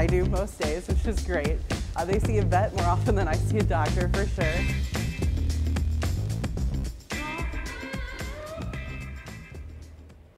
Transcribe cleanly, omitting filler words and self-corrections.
do most days, which is great. They see a vet more often than I see a doctor, for sure.